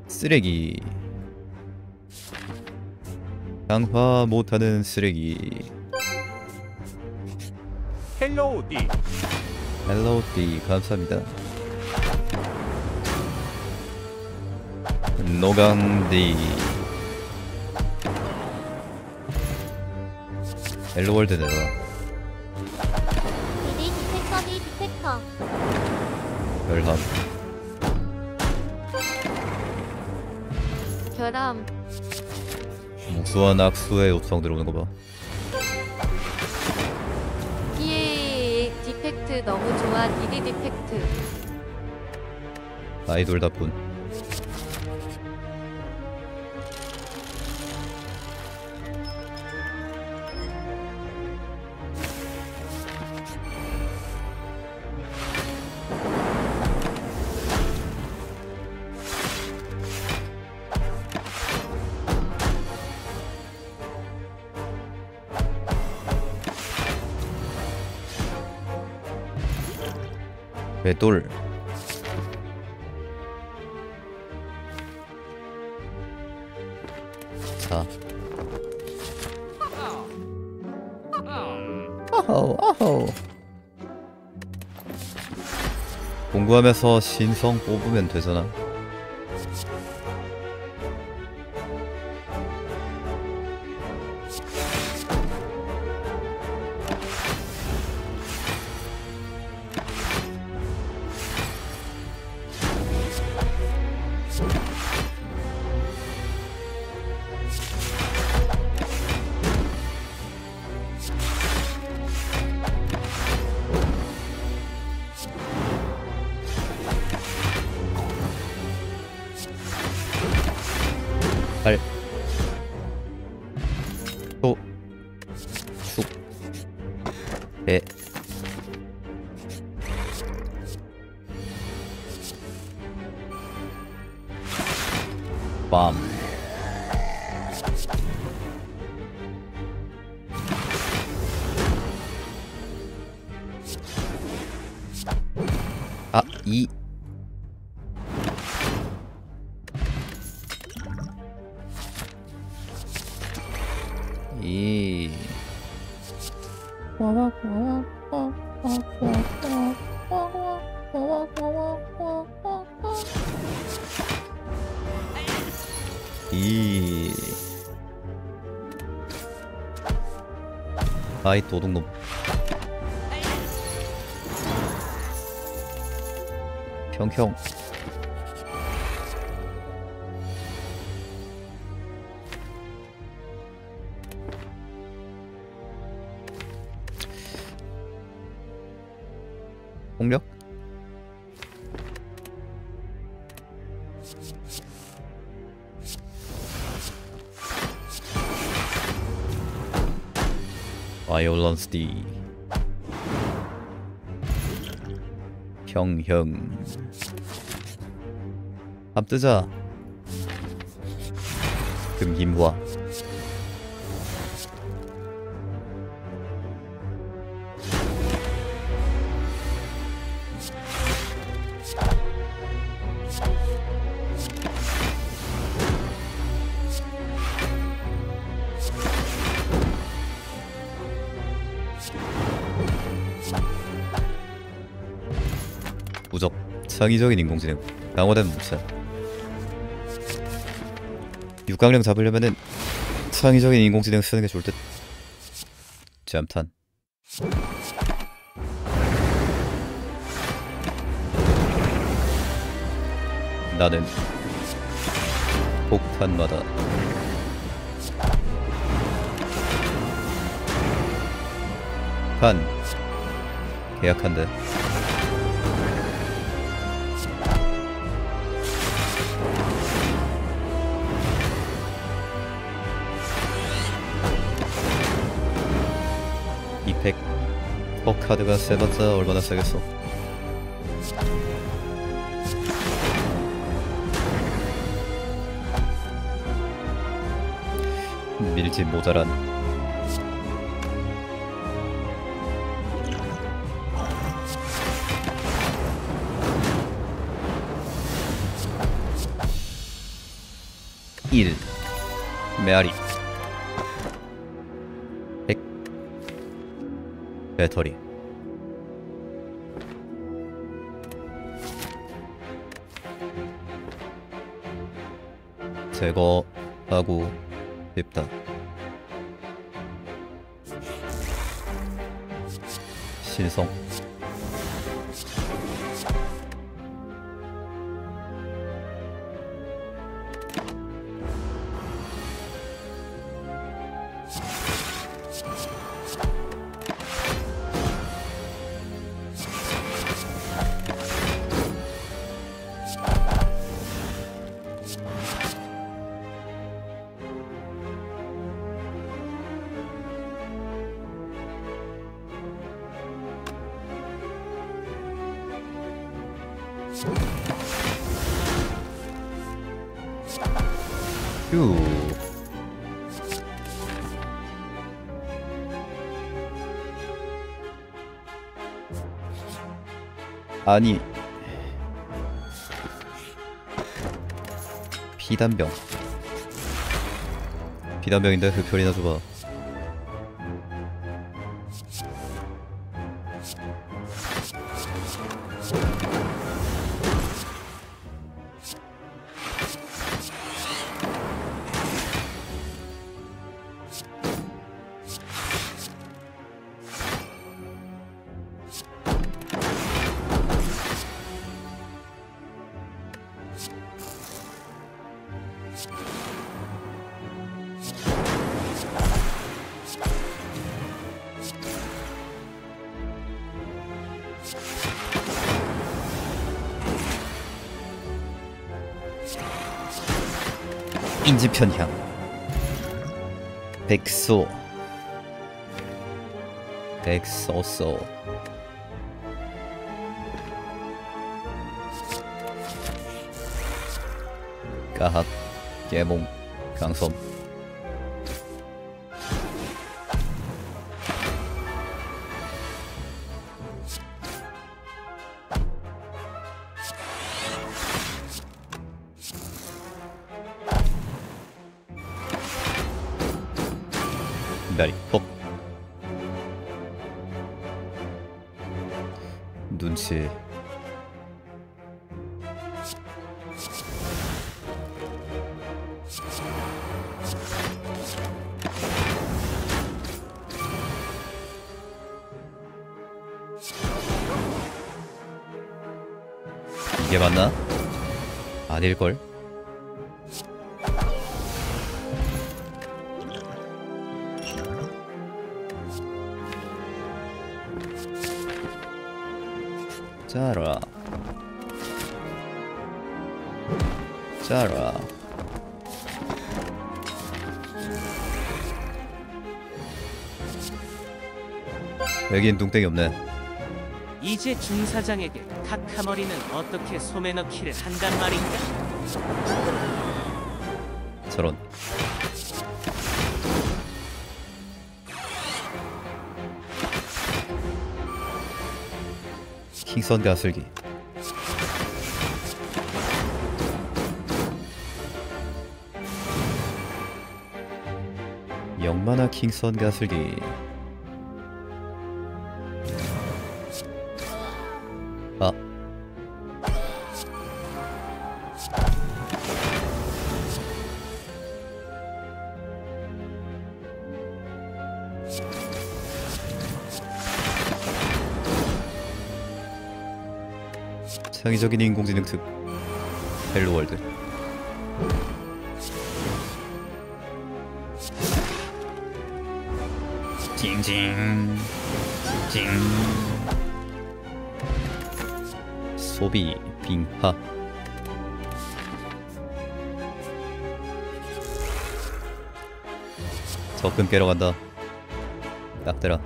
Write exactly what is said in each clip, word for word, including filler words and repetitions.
쓰레기. 강화 못하는 쓰레기. 헬로우 D. 헬로우 D 감사합니다. 노강 D. 헬로월드 내놔. 미리 디텍터 디 디텍터. 열함. 결함. 무수한 악수의 요청 들어오는 거 봐. 예, 디펙트 너무 좋아. 디디 디펙트. 아이돌답군. 배돌. 자. 어허 어허. 공부하면서 신성 뽑으면 되잖아. 발. 소. 쑥. 배. 빰. 아, 이. 이. 이. 아이 도둑놈. 평평. 폭력? 바이올런스 D. 형형. 밤 뜨자. 금김화. 무적. 창의적인 인공지능. 강화된 무차. 육강령 잡으려면은 창의적인 인공지능 쓰는 게 좋을 듯. 잠탄. 나는 폭탄마다 간 계약한대. 이펙. 어 카드가 세봤자 얼마나 세겠어. 밀집 모자란. 일 메아리 백 배터리 제거하고 싶다. 신성 휴 아니 비단병 비단병인데 흡혈이나 줘봐. 인지편향 백소 백소소 까학 깨몽 강섬 다리 퍽 눈치 이게 맞나? 아닐걸? 짜라 짜라 여긴 뚱땡이 없네. 이제 중사장에게 카카머리는 어떻게 소매 넣기를 한단 말인가? 저런 킹선 가슬기 영만화 킹선 가슬기 아 창의적인 인공지능 특 헬로월드 징징 징 소비 빙하 적금 깨러 간다. 딱 대라.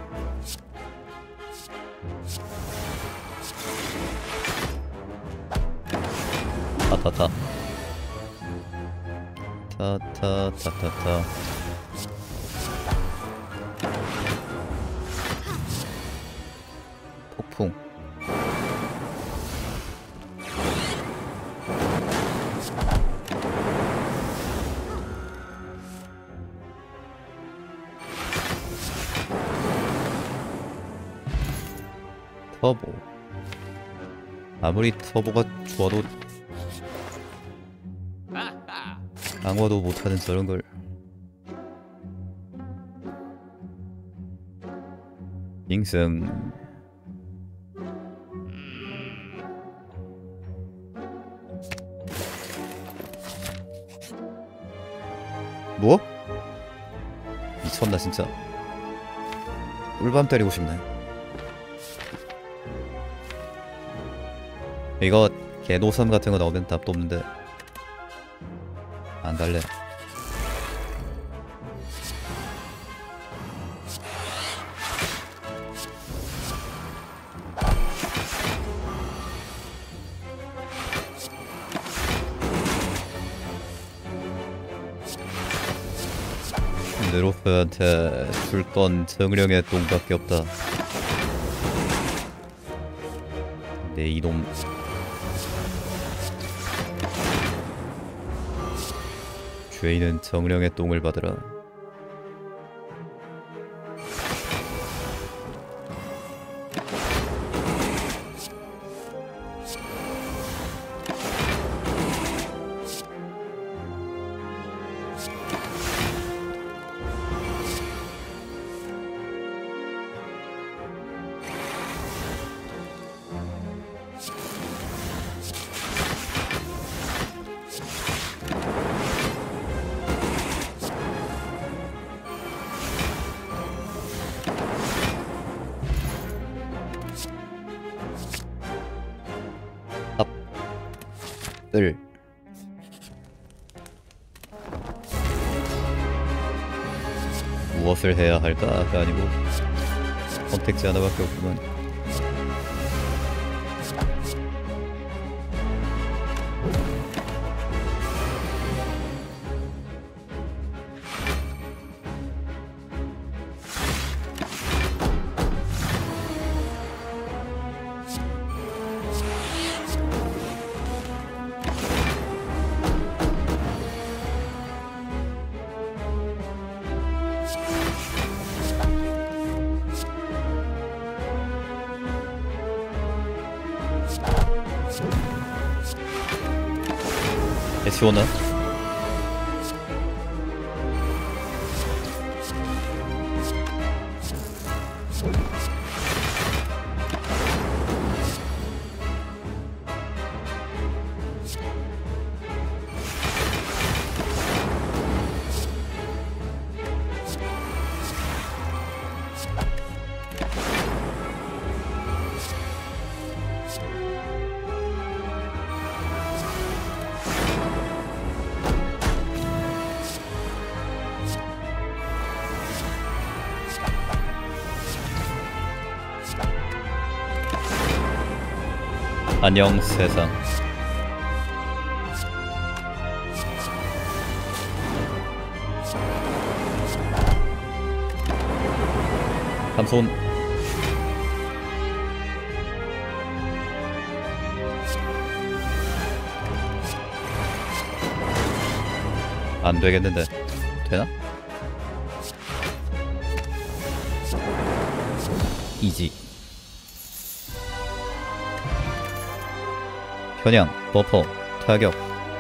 타타타 타타타타타 폭풍 터보. 아무리 터보가 좋아도 강화도 못하는 저런 걸. 잉승. 뭐? 미쳤나 진짜. 꿀밤 때리고 싶네. 이거 개노삼 같은 거 나오면 답도 없는데 안 달래. 네로프한테 줄 건 정령의 똥밖에 없다. 내 이놈. 죄인은 정령의 똥을 받으라. 뜰. 무엇을 해야 할까가 아니고 선택지 하나밖에 없구만. 시원하? 안녕 세상. 삼손. 안 되겠는데. 되나? 이지. 현양, 버퍼, 타격.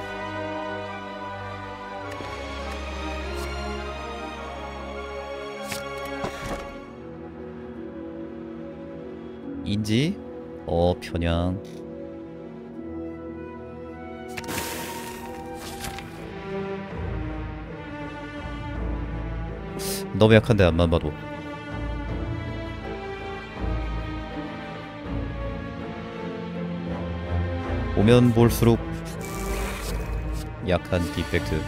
인지? 어, 편향. 너무 약한데 앞만 봐도. 보면 볼수록 약한 디펙트.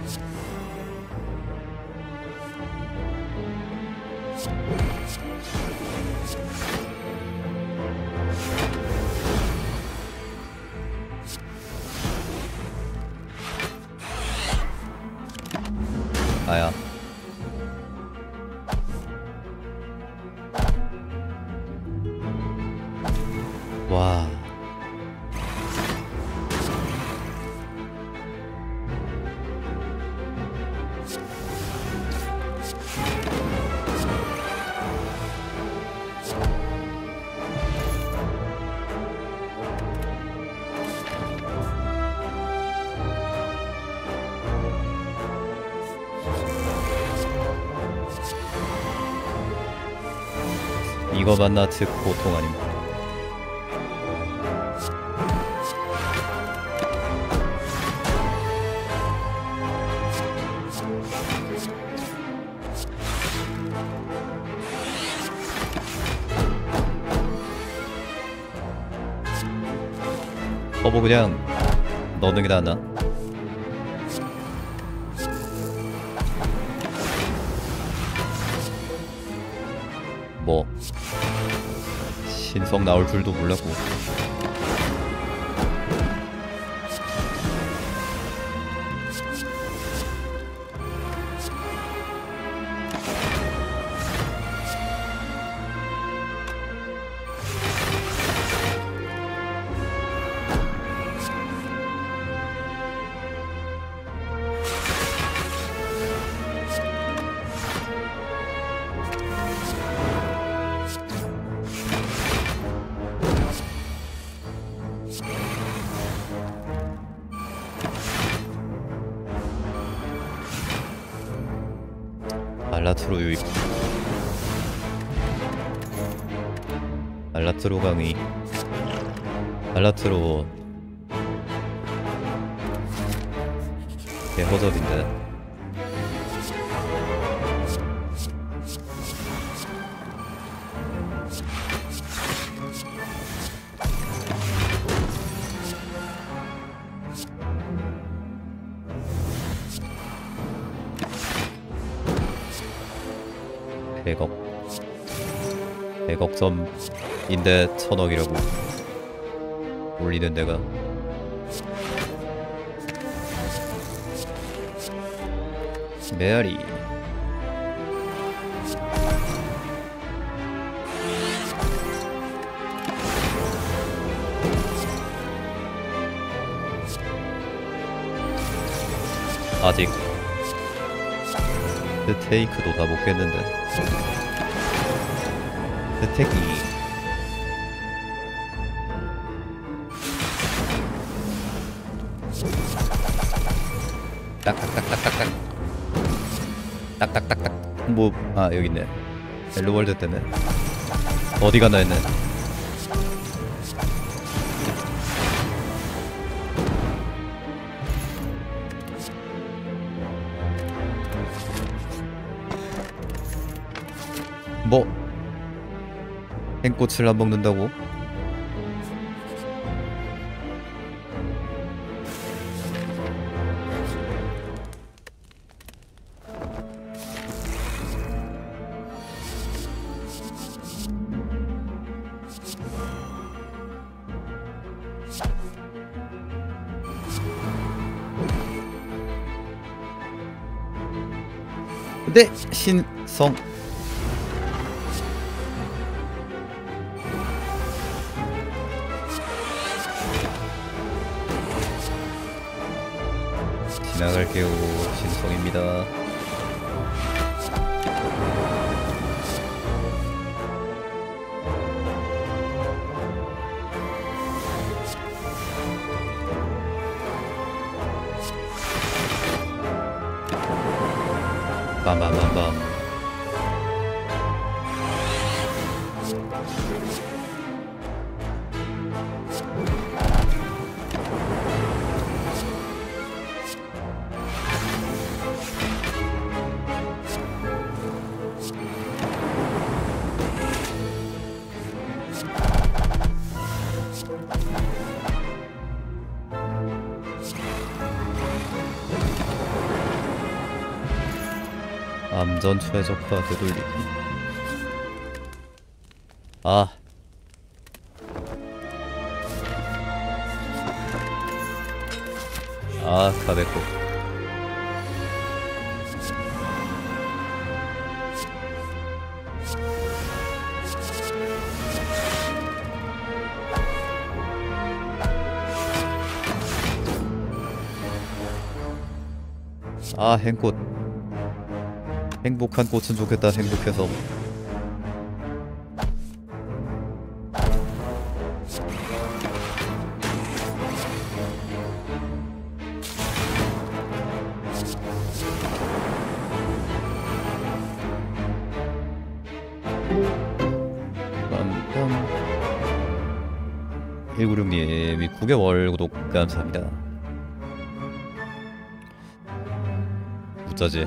아야. 와. 이거 만나 특 보통 아님. 어뭐 그냥 넣는 게 낫나? 뭐 신성 나올 줄도 몰랐고. 알라트로 유입. 알라트로 강의. 알라트로 개허접인데. 백억 백억 점인데 천억이라고 올리는 데가. 메아리. 아직 그 테이크도 다 못 깼는데. 스택이 딱딱딱딱딱딱 딱딱딱딱. 뭐 아 여기 있네. 헬로월드 때문에 어디 갔나 했네. 뭐 행꽃을 안 먹는다고? 근데 신성 지나갈게요. 신성입니다. 빰빰빰빰. 암전 최적화 되돌리기. 아 아, 가베코. 아, 행꽃. 행복한 꽃은 좋겠다. 행복해서. 일구육님 구 개월 구독 감사합니다. 어쩌지?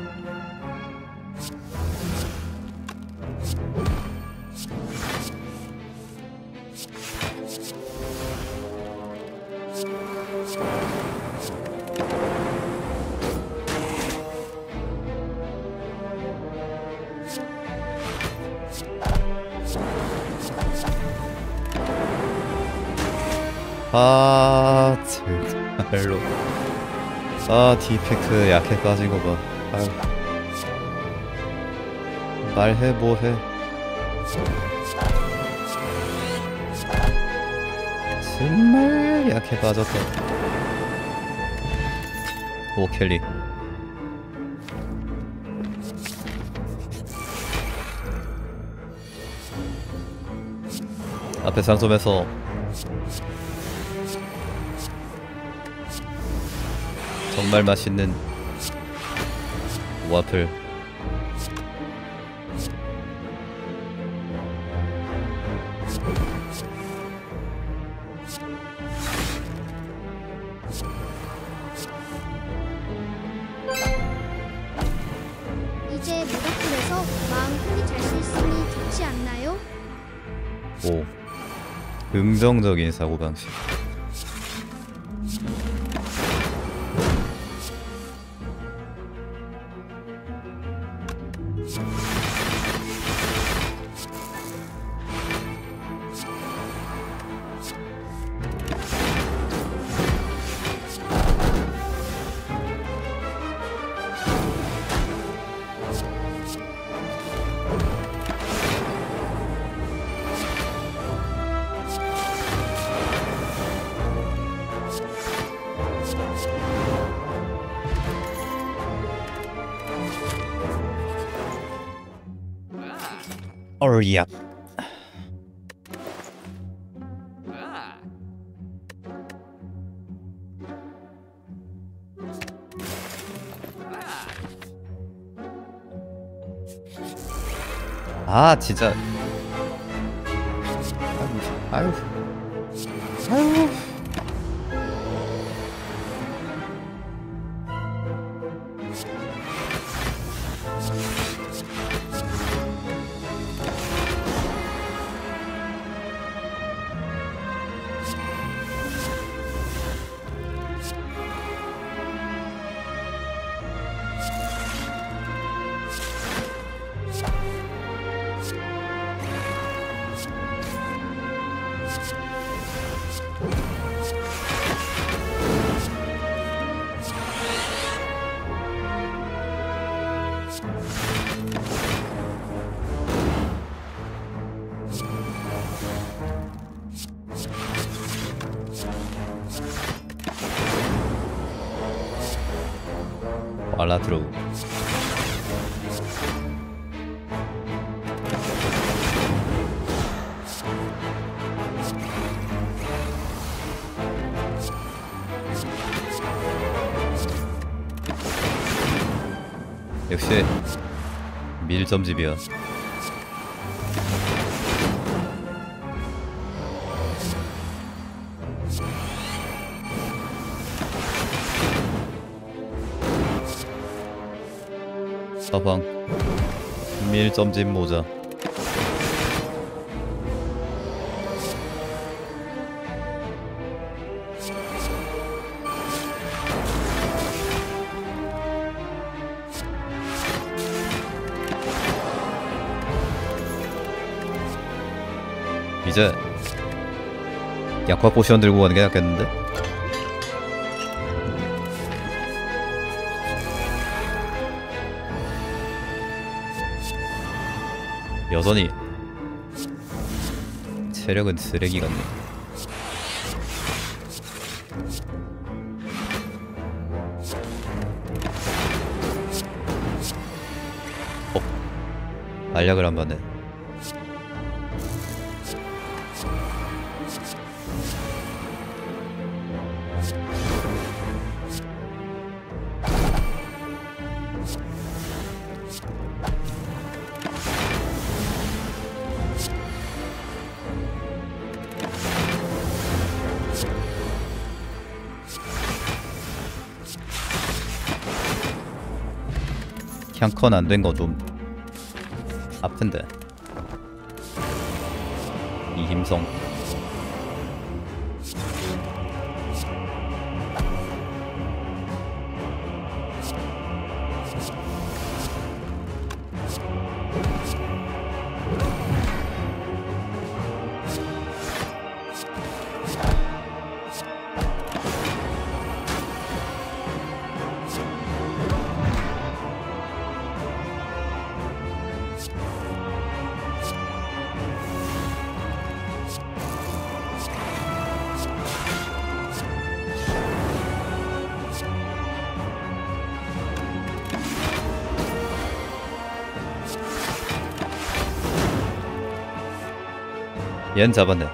아 정말로 아 디펙트 약해 빠진 거 봐. 아유 말해 뭐해. 정말 약해 빠졌다. 오 켈리 앞에 상점에서 정말 맛있는 와플 이제 모닥불에서 마음 편히 잘 수 있으니 좋지 않나요? 오 긍정적인 사고방식. 어리야. 아 진짜. 아유 아유 아유. 알라트로우 역시 밀점집이야. 사방 밀점집 모자. 이제 약화 포션 들고 가는 게 낫겠는데? 여전히 체력은 쓰레기 같네. 어? 알약을 안 받네. 향컨 안 된 거 좀 아픈데. 이 힘성. 얜 잡았네.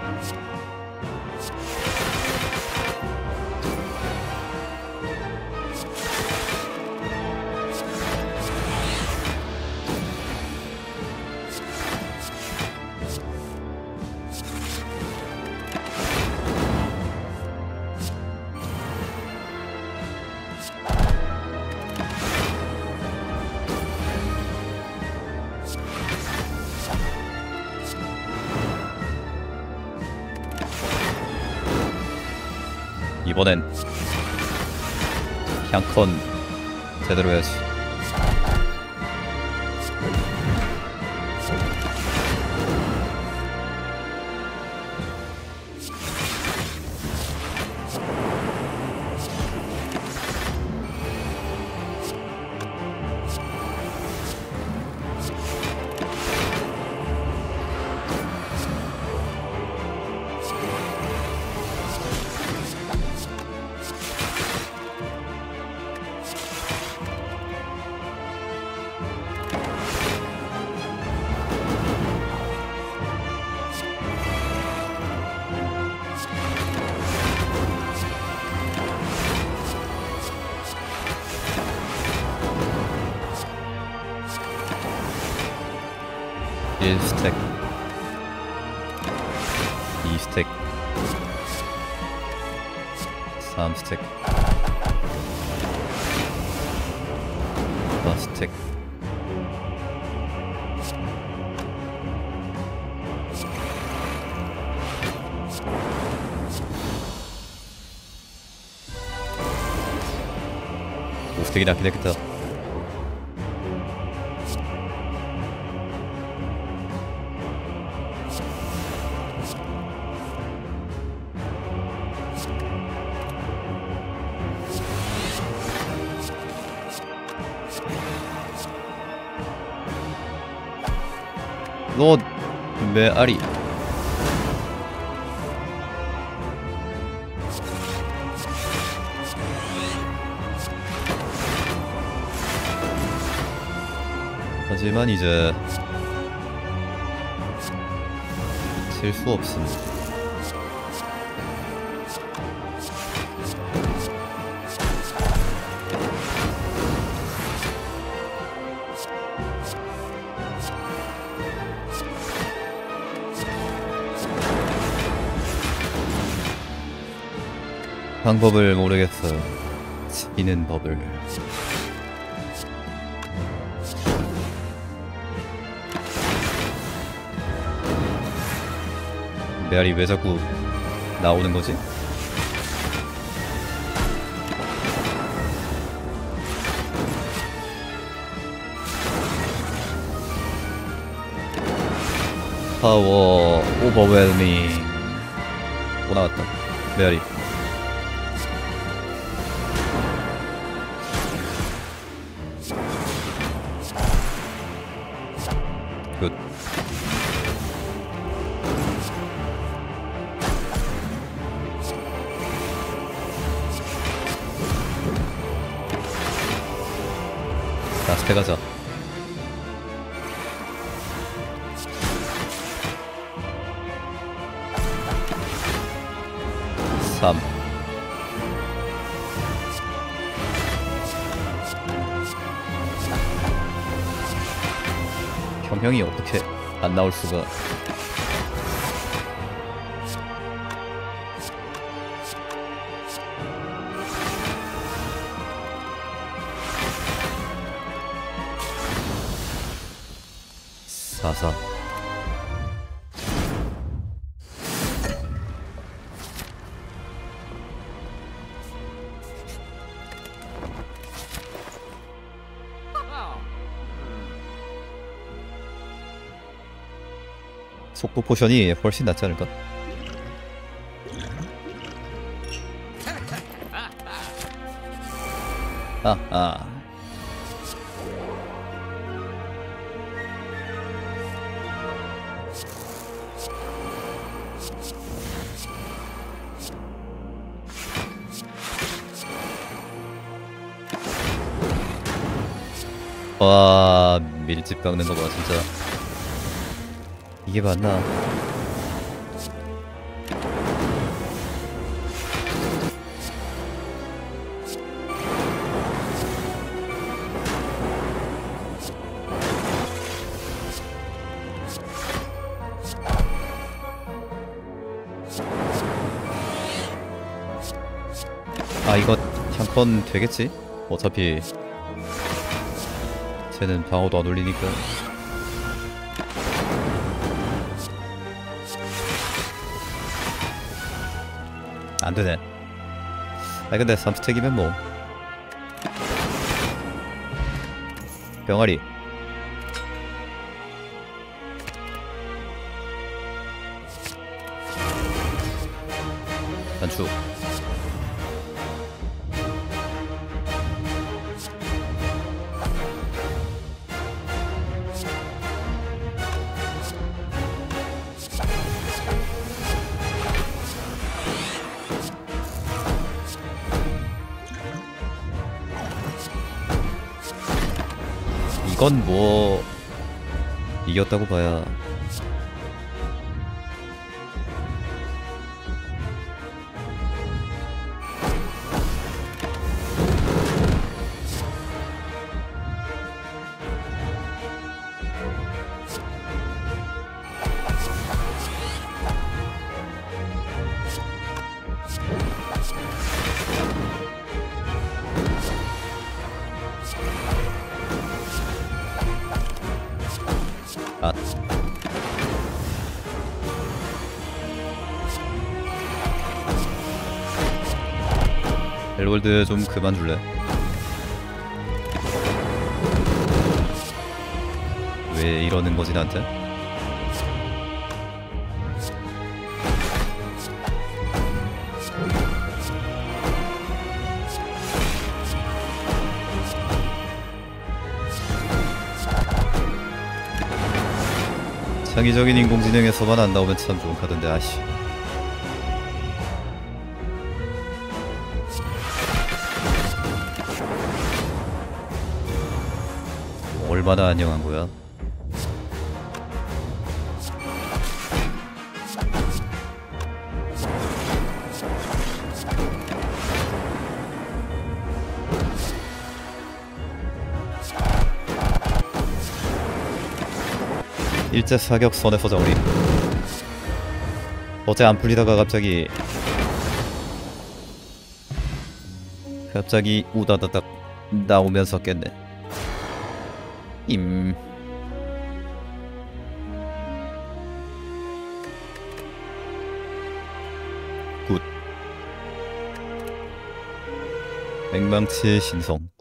이번엔 향컨 제대로 해야지. 일 스택, 이 스택, 삼 스택, 사 스택. 오 스택이 낫긴 했겠다. 너 메아리. 하지만 이제 질 수 없습니다. 방법을 모르겠어요. 치는 법을. 메아리 왜 자꾸 나오는 거지? 파워 오버웰밍. 또 나왔다. 메아리. 굿. 라스트 가자. 삼. 경형이 어떻게 안 나올 수가. 사사. 속도 포션이 훨씬 낫지 않을까? 아, 아. 와, 밀집 깎는 거 봐, 진짜. 이게 맞나? 아, 이거 한 번 되겠지? 어차피 쟤는 방어도 안 올리니까. 안 되네. 아 근데 삼 스택이면 뭐. 병아리. 단축. 이건 뭐 이겼다고 봐야. 아. 벨월드 좀 그만 줄래? 왜 이러는 거지 나한테? 창의적인 인공지능에서만 안 나오면 참 좋은 카드인데. 아씨. 얼마나 안녕한 거야? 일제 사격 선에서 정리. 어제 안 풀리다가 갑자기 갑자기 우다다닥 나오면서 깼네. 임. 굿. 맹망치의 신성.